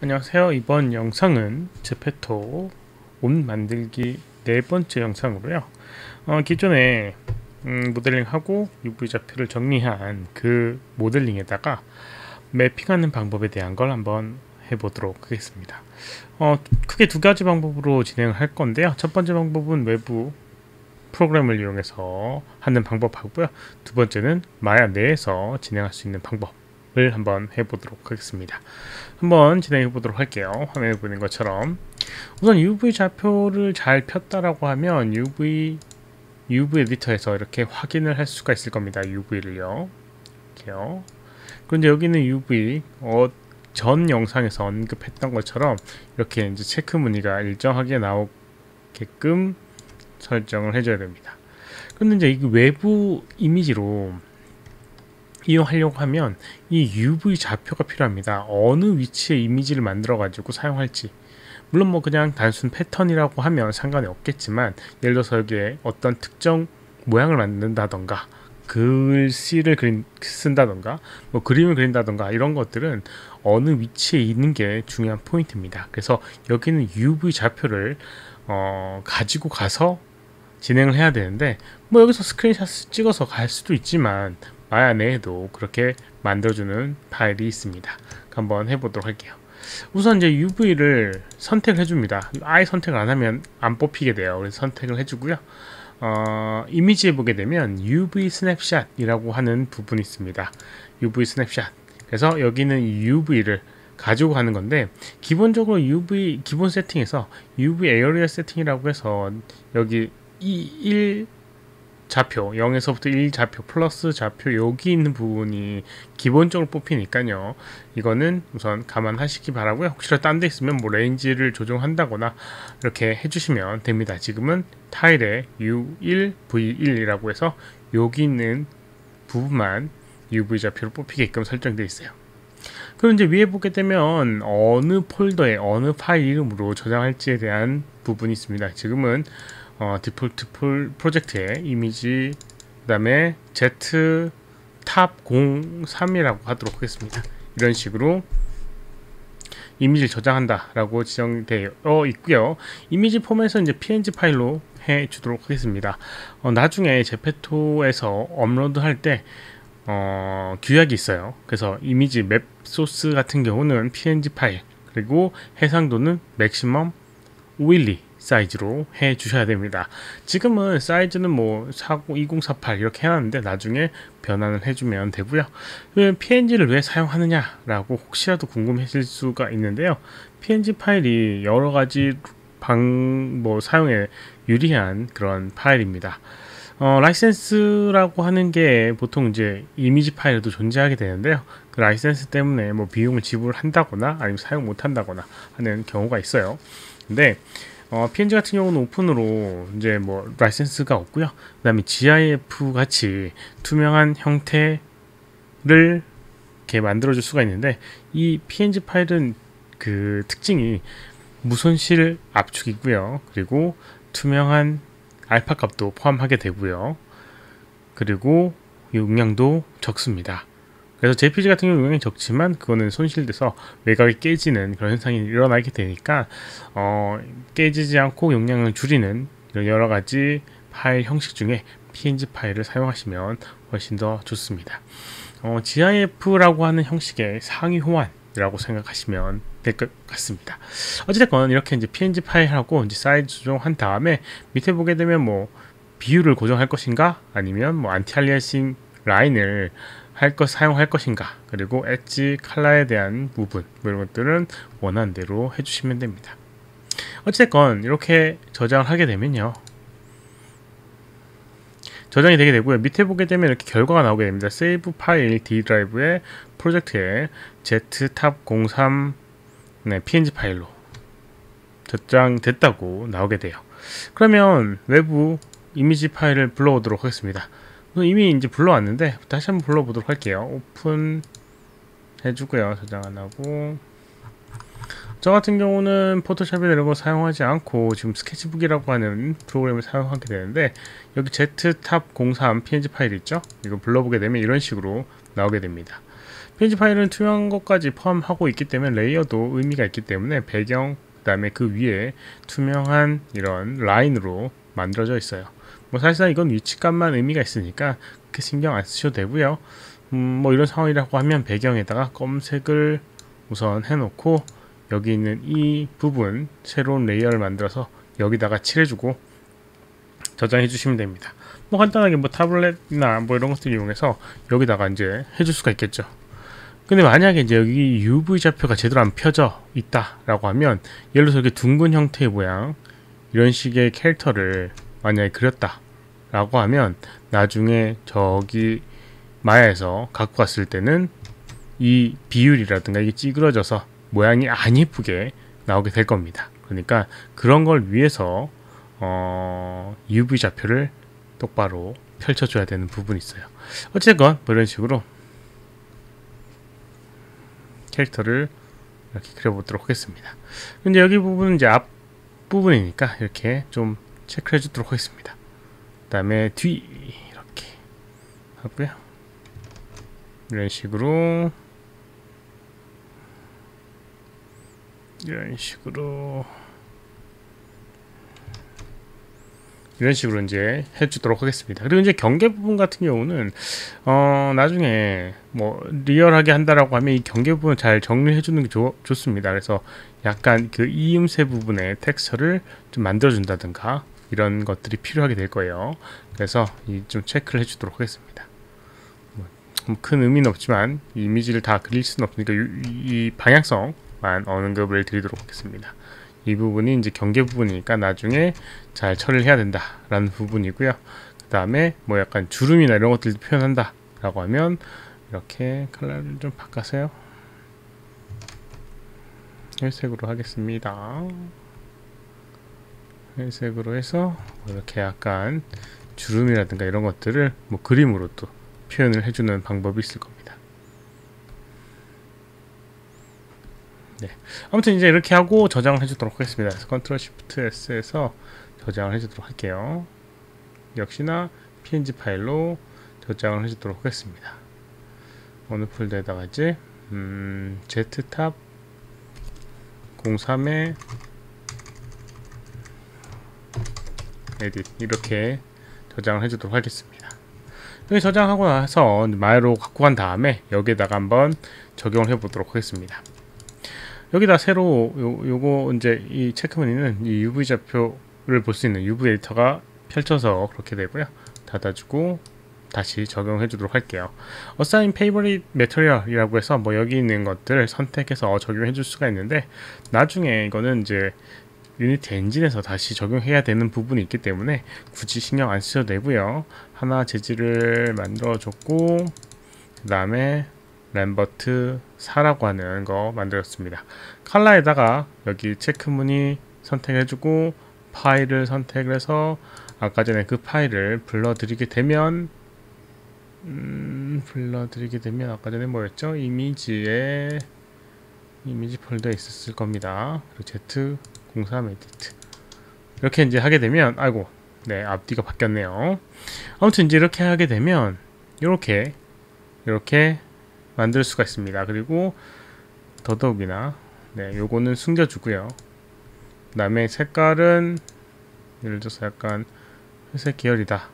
안녕하세요. 이번 영상은 제페토 옷 만들기 네 번째 영상으로요. 기존에 모델링하고 UV 좌표를 정리한 그 모델링에다가 매핑하는 방법에 대한 걸 한번 해보도록 하겠습니다. 크게 두 가지 방법으로 진행을 할 건데요. 첫 번째 방법은 외부 프로그램을 이용해서 하는 방법하고요. 두 번째는 마야 내에서 진행할 수 있는 방법을 한번 해보도록 하겠습니다. 한번 진행해 보도록 할게요. 화면에 보이는 것처럼 우선 UV 좌표를 잘 폈다라고 하면 UV 에디터에서 이렇게 확인을 할 수가 있을 겁니다. UV를요. 이렇게요. 그런데 여기는 UV 전 영상에서 언급했던 것처럼 이렇게 이제 체크 무늬가 일정하게 나오게끔 설정을 해줘야 됩니다. 그런데 이제 이 외부 이미지로 이용하려고 하면 이 UV 좌표가 필요합니다. 어느 위치에 이미지를 만들어 가지고 사용할지, 물론 뭐 그냥 단순 패턴이라고 하면 상관이 없겠지만, 예를 들어서 여기에 어떤 특정 모양을 만든다던가 글씨를 쓴다던가 뭐 그림을 그린다던가 이런 것들은 어느 위치에 있는 게 중요한 포인트입니다. 그래서 여기는 UV 좌표를 가지고 가서 진행을 해야 되는데, 뭐 여기서 스크린샷을 찍어서 갈 수도 있지만 마야 내에도 그렇게 만들어주는 파일이 있습니다. 한번 해보도록 할게요. 우선 이제 UV를 선택을 해줍니다. 아예 선택을 안 하면 안 뽑히게 돼요. 그래서 선택을 해주고요. 이미지에 보게 되면 UV 스냅샷 이라고 하는 부분이 있습니다. UV 스냅샷. 그래서 여기는 UV를 가지고 가는 건데, 기본적으로 UV 기본 세팅에서 UV 에어리어 세팅이라고 해서 여기 1 좌표 0에서부터 1 좌표 플러스 좌표 여기 있는 부분이 기본적으로 뽑히니까요. 이거는 우선 감안하시기 바라고요. 혹시라도 딴 데 있으면 뭐 레인지를 조정한다거나 이렇게 해주시면 됩니다. 지금은 타일에 U1, V1이라고 해서 여기 있는 부분만 UV 좌표로 뽑히게끔 설정되어 있어요. 그럼 이제 위에 보게 되면 어느 폴더에 어느 파일 이름으로 저장할지에 대한 부분이 있습니다. 지금은 디폴트 프로젝트의 이미지, 그 다음에 ZTAP03이라고 하도록 하겠습니다. 이런 식으로 이미지를 저장한다 라고 지정되어 있고요. 이미지 포맷은 이제 PNG 파일로 해 주도록 하겠습니다. 나중에 제페토에서 업로드 할 때 규약이 있어요. 그래서 이미지 맵 소스 같은 경우는 PNG 파일, 그리고 해상도는 맥시멈 512 사이즈로 해 주셔야 됩니다. 지금은 사이즈는 뭐 2048 이렇게 해놨는데 나중에 변환을 해주면 되고요. PNG를 왜 사용하느냐 라고 혹시라도 궁금하실 수가 있는데요. PNG 파일이 여러가지 사용에 유리한 그런 파일입니다. 라이센스라고 하는 게 보통 이제 이미지 파일에도 존재하게 되는데요. 그 라이센스 때문에 뭐 비용을 지불한다거나 아니면 사용 못한다거나 하는 경우가 있어요. 근데 PNG 같은 경우는 오픈으로 이제 뭐 라이센스가 없고요. 그 다음에 GIF 같이 투명한 형태를 이렇게 만들어줄 수가 있는데, 이 PNG 파일은 그 특징이 무손실 압축이고요. 그리고 투명한 알파 값도 포함하게 되고요. 그리고 용량도 적습니다. 그래서 JPG 같은 경우 용량이 적지만 그거는 손실돼서 외곽이 깨지는 그런 현상이 일어나게 되니까 깨지지 않고 용량을 줄이는 이런 여러가지 파일 형식 중에 PNG 파일을 사용하시면 훨씬 더 좋습니다. GIF라고 하는 형식의 상위 호환이라고 생각하시면 될 것 같습니다. 어찌됐건 이렇게 이제 PNG 파일하고 이제 사이즈 조정한 다음에 밑에 보게 되면 뭐 비율을 고정할 것인가, 아니면 뭐 안티 알리아싱 라인을 사용할 것인가, 그리고 엣지 컬러에 대한 부분, 이런 것들은 원하는 대로 해주시면 됩니다. 어쨌건 이렇게 저장을 하게 되면요, 저장이 되게 되고요. 밑에 보게 되면 이렇게 결과가 나오게 됩니다. 세이브 파일 D 드라이브의 프로젝트에 ZTAP03 PNG 파일로 저장됐다고 나오게 돼요. 그러면 외부 이미지 파일을 불러오도록 하겠습니다. 이미 이제 불러왔는데 다시 한번 불러보도록 할게요. 오픈 해주고요. 저장 안 하고, 저 같은 경우는 포토샵이나 이런 거 사용하지 않고 지금 스케치북이라고 하는 프로그램을 사용하게 되는데, 여기 ZTAP03 PNG 파일 있죠? 이거 불러보게 되면 이런 식으로 나오게 됩니다. PNG 파일은 투명한 것까지 포함하고 있기 때문에 레이어도 의미가 있기 때문에 배경 그 다음에 그 위에 투명한 이런 라인으로 만들어져 있어요. 뭐 사실상 이건 위치값만 의미가 있으니까 그렇게 신경 안 쓰셔도 되고요. 뭐 이런 상황이라고 하면 배경에다가 검색을 우선 해놓고 여기 있는 이 부분 새로운 레이어를 만들어서 여기다가 칠해주고 저장해 주시면 됩니다. 뭐 간단하게 뭐 타블렛이나 뭐 이런 것들 이용해서 여기다가 이제 해줄 수가 있겠죠. 근데 만약에 이제 여기 UV 좌표가 제대로 안 펴져 있다 라고 하면 예를 들어서 이렇게 둥근 형태의 모양 이런 식의 캐릭터를 만약에 그렸다 라고 하면 나중에 저기 마야에서 갖고 갔을 때는 이 비율이라든가 이게 찌그러져서 모양이 안 예쁘게 나오게 될 겁니다. 그러니까 그런 걸 위해서 UV 좌표를 똑바로 펼쳐줘야 되는 부분이 있어요. 어쨌건 뭐 이런 식으로 캐릭터를 이렇게 그려보도록 하겠습니다. 근데 여기 부분은 이제 앞 부분이니까 이렇게 좀 체크를 해주도록 하겠습니다. 그 다음에 뒤 이렇게 하고요. 이런 식으로 이제 해주도록 하겠습니다. 그리고 이제 경계 부분 같은 경우는 나중에 뭐 리얼하게 한다라고 하면 이 경계 부분 잘 정리해주는 게 좋습니다. 그래서 약간 그 이음새 부분에 텍스처를 좀 만들어준다든가 이런 것들이 필요하게 될 거예요. 그래서 좀 체크를 해주도록 하겠습니다. 뭐 큰 의미는 없지만 이 이미지를 다 그릴 수는 없으니까 이 방향성만 언급을 드리도록 하겠습니다. 이 부분이 이제 경계 부분이니까 나중에 잘 처리를 해야 된다라는 부분이고요. 그 다음에 뭐 약간 주름이나 이런 것들도 표현한다 라고 하면 이렇게 컬러를 좀 바꿔서요. 회색으로 하겠습니다. 회색으로 해서 이렇게 약간 주름이라든가 이런 것들을 뭐 그림으로 또 표현을 해주는 방법이 있을 겁니다. 네. 아무튼 이제 이렇게 하고 저장을 해주도록 하겠습니다. 그래서 컨트롤 시프트 S에서 저장을 해주도록 할게요. 역시나 PNG 파일로 저장을 해주도록 하겠습니다. 어느 폴더에다가 이제 Z탑 03에 에딧 이렇게 저장을 해주도록 하겠습니다. 여기 저장하고 나서 마야로 갖고 간 다음에 여기에다가 한번 적용을 해보도록 하겠습니다. 여기다 새로 요거 이제 이 체크무늬는 이 UV 좌표를 볼 수 있는 UV 에디터가 펼쳐서 그렇게 되고요. 닫아주고 다시 적용해 주도록 할게요. Assign Favorite Material이라고 해서 뭐 여기 있는 것들을 선택해서 적용해 줄 수가 있는데 나중에 이거는 이제 유니티 엔진에서 다시 적용해야 되는 부분이 있기 때문에 굳이 신경 안 쓰셔도 되고요. 하나 재질을 만들어 줬고 그 다음에 램버트 4라고 하는 거 만들었습니다. 컬러에다가 여기 체크무늬 선택해주고 파일을 선택을 해서 아까 전에 그 파일을 불러드리게 되면 아까 전에 뭐였죠? 이미지 폴더에 있었을 겁니다. 그리고 Z03 에디트 이렇게 이제 하게 되면 아이고 네 앞뒤가 바뀌었네요. 아무튼 이제 이렇게 하게 되면 이렇게 만들 수가 있습니다. 그리고 더더욱이나 네 요거는 숨겨주고요. 그 다음에 색깔은 예를 들어서 약간 회색 계열이다,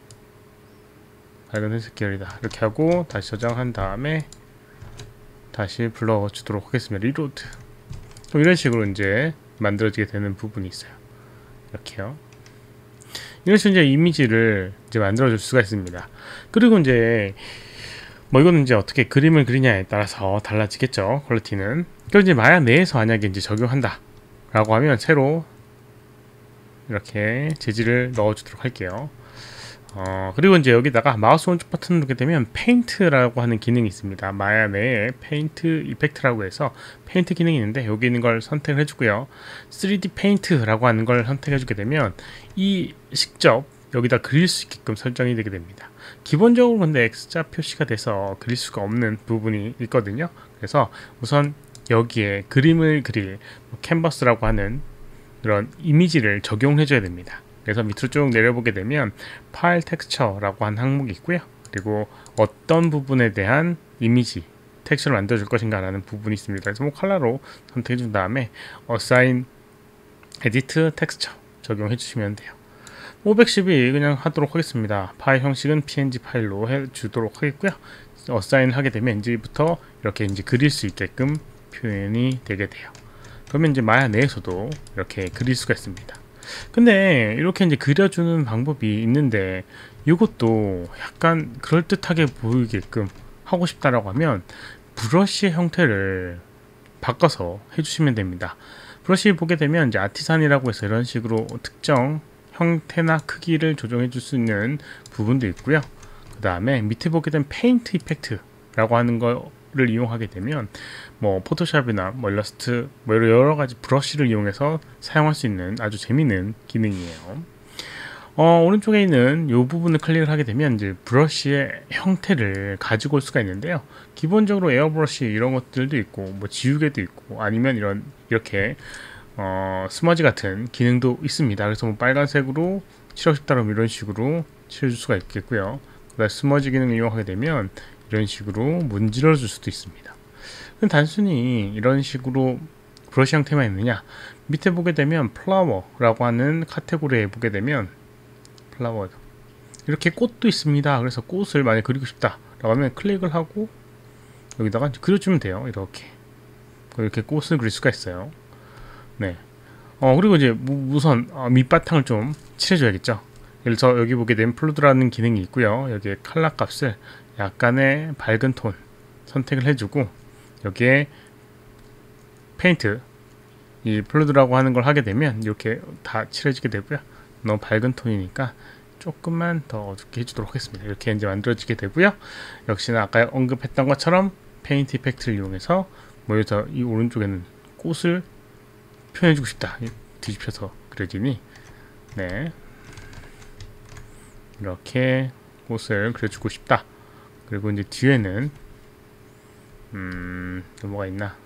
밝은 회색 계열이다 이렇게 하고 다시 저장한 다음에 다시 불러주도록 하겠습니다. 리로드 이런 식으로 이제 만들어지게 되는 부분이 있어요. 이렇게요. 이런 식으로 이제 이미지를 이제 만들어줄 수가 있습니다. 그리고 이제 뭐 이거는 이제 어떻게 그림을 그리냐에 따라서 달라지겠죠. 퀄리티는. 그리고 이제 마야 내에서 만약에 이제 적용한다 라고 하면 새로 이렇게 재질을 넣어주도록 할게요. 그리고 이제 여기다가 마우스 오른쪽 버튼을 누르게 되면 페인트라고 하는 기능이 있습니다. 마야 내에 페인트 이펙트라고 해서 페인트 기능이 있는데 여기 있는 걸 선택을 해주고요. 3D 페인트라고 하는 걸 선택해주게 되면 이 직접 여기다 그릴 수 있게끔 설정이 되게 됩니다. 기본적으로 근데 X자 표시가 돼서 그릴 수가 없는 부분이 있거든요. 그래서 우선 여기에 그림을 그릴 캔버스라고 하는 그런 이미지를 적용해 줘야 됩니다. 그래서 밑으로 쭉 내려보게 되면 파일 텍스처라고 하는 항목이 있고요. 그리고 어떤 부분에 대한 이미지 텍스처를 만들어줄 것인가 라는 부분이 있습니다. 그래서 뭐 컬러로 선택해 준 다음에 Assign Edit Texture 적용해 주시면 돼요. 512 그냥 하도록 하겠습니다. 파일 형식은 png 파일로 해 주도록 하겠고요. 어사인을 하게 되면 이제부터 이렇게 이제 그릴 수 있게끔 표현이 되게 돼요. 그러면 이제 마야 내에서도 이렇게 그릴 수가 있습니다. 근데 이렇게 이제 그려주는 방법이 있는데 이것도 약간 그럴듯하게 보이게끔 하고 싶다라고 하면 브러쉬의 형태를 바꿔서 해주시면 됩니다. 브러쉬 보게 되면 이제 아티산이라고 해서 이런 식으로 특정 형태나 크기를 조정해 줄 수 있는 부분도 있고요. 그 다음에 밑에 보게 되면 페인트 이펙트라고 하는 거를 이용하게 되면 뭐 포토샵이나 뭐 일러스트 뭐 여러 가지 브러쉬를 이용해서 사용할 수 있는 아주 재미있는 기능이에요. 오른쪽에 있는 이 부분을 클릭을 하게 되면 이제 브러쉬의 형태를 가지고 올 수가 있는데요. 기본적으로 에어브러쉬 이런 것들도 있고 뭐 지우개도 있고 아니면 이렇게 스머지 같은 기능도 있습니다. 그래서 뭐 빨간색으로 칠하고 싶다 그러면 이런 식으로 칠해줄 수가 있겠고요. 그다음 스머지 기능을 이용하게 되면 이런 식으로 문질러 줄 수도 있습니다. 단순히 이런 식으로 브러쉬 형태만 있느냐, 밑에 보게 되면 플라워라고 하는 카테고리에 보게 되면 플라워 이렇게 꽃도 있습니다. 그래서 꽃을 만약 그리고 싶다 라고 하면 클릭을 하고 여기다가 그려주면 돼요. 이렇게 꽃을 그릴 수가 있어요. 네. 그리고 이제 우선 밑바탕을 좀 칠해줘야겠죠. 그래서 여기 보게 되면 플루드라는 기능이 있고요. 여기에 컬러 값을 약간의 밝은 톤 선택을 해주고 여기에 페인트 이 플루드라고 하는 걸 하게 되면 이렇게 다 칠해지게 되고요. 너무 밝은 톤이니까 조금만 더 어둡게 해주도록 하겠습니다. 이렇게 이제 만들어지게 되고요. 역시나 아까 언급했던 것처럼 페인트 이펙트를 이용해서 여기서 이 오른쪽에는 꽃을 표현해주고 싶다. 뒤집혀서 그려지니 네 이렇게 꽃을 그려주고 싶다. 그리고 이제 뒤에는 뭐가 있나?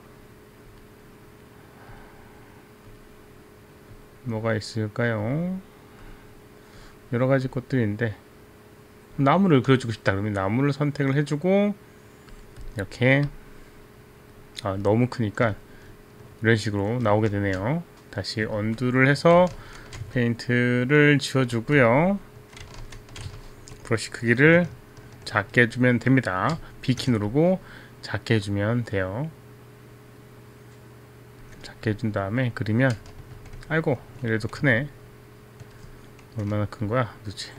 뭐가 있을까요? 여러 가지 것들인데 나무를 그려주고 싶다. 그러면 나무를 선택을 해주고 이렇게 너무 크니까 이런 식으로 나오게 되네요. 다시 언두를 해서 페인트를 지워주고요. 브러쉬 크기를 작게 해주면 됩니다. B키 누르고 작게 해주면 돼요. 작게 해준 다음에 그리면 아이고 이래도 크네. 얼마나 큰 거야 도대체.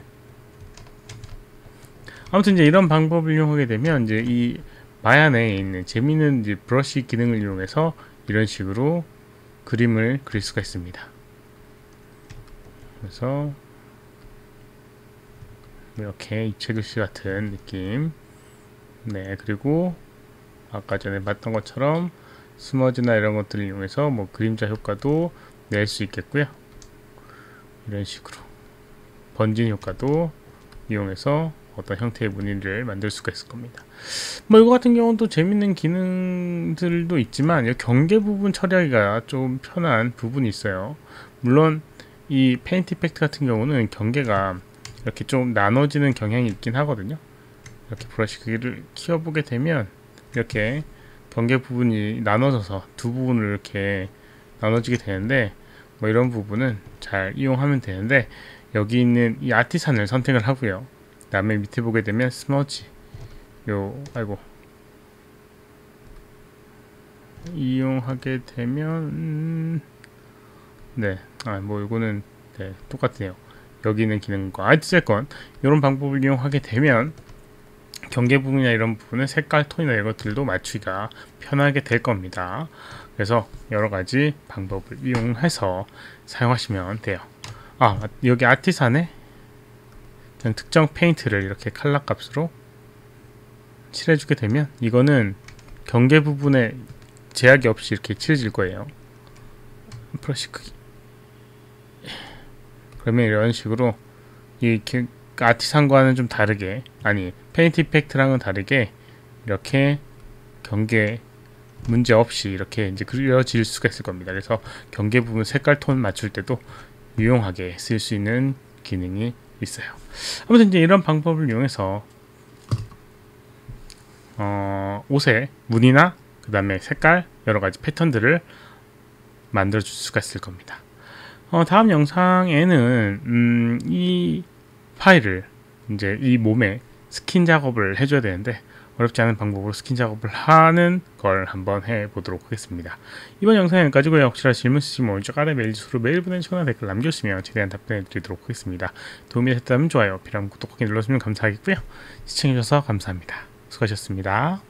아무튼 이제 이런 방법을 이용하게 되면 이제 이 마야 내에 있는 재미있는 이제 브러쉬 기능을 이용해서 이런 식으로 그림을 그릴 수가 있습니다. 그래서 이렇게 입체글씨 같은 느낌. 네, 그리고 아까 전에 봤던 것처럼 스머지나 이런 것들을 이용해서 뭐 그림자 효과도 낼 수 있겠고요. 이런 식으로 번진 효과도 이용해서 어떤 형태의 무늬를 만들 수가 있을 겁니다. 뭐 이거 같은 경우는 또 재밌는 기능들도 있지만 경계 부분 처리하기가 좀 편한 부분이 있어요. 물론 이 페인트 이펙트 같은 경우는 경계가 이렇게 좀 나눠지는 경향이 있긴 하거든요. 이렇게 브러쉬 크기를 키워보게 되면 이렇게 경계 부분이 나눠져서 두 부분을 이렇게 나눠지게 되는데 뭐 이런 부분은 잘 이용하면 되는데 여기 있는 이 아티산을 선택을 하고요. 그 다음에 밑에 보게 되면 스머지 이용하게 되면 네, 뭐 이거는 네, 똑같네요. 여기 있는 기능과 어쨌건 이런 방법을 이용하게 되면 경계 부분이나 이런 부분은 색깔 톤이나 이런 것들도 맞추기가 편하게 될 겁니다. 그래서 여러 가지 방법을 이용해서 사용하시면 돼요. 여기 아티산에 그냥 특정 페인트를 이렇게 컬러 값으로 칠해주게 되면 이거는 경계 부분에 제약이 없이 이렇게 칠해질 거예요. 브러쉬 크기. 그러면 이런 식으로 이 아티산과는 좀 다르게 페인트 이펙트랑은 다르게 이렇게 경계 문제 없이 이렇게 이제 그려질 수가 있을 겁니다. 그래서 경계 부분 색깔 톤 맞출 때도 유용하게 쓸 수 있는 기능이 있어요. 아무튼 이제 이런 방법을 이용해서 옷의 무늬나 그 다음에 색깔 여러가지 패턴들을 만들어 줄 수가 있을 겁니다. 다음 영상에는 이 파일을 이제 이 몸에 스킨 작업을 해줘야 되는데 어렵지 않은 방법으로 스킨 작업을 하는 걸 한번 해보도록 하겠습니다. 이번 영상은 여기까지고요. 혹시나 질문 있으시면 오른쪽 아래 메일 주소로 메일 보내주거나 댓글 남겨주시면 최대한 답변해 드리도록 하겠습니다. 도움이 됐다면 좋아요, 필요하면 구독하기 눌러주시면 감사하겠고요. 시청해주셔서 감사합니다. 수고하셨습니다.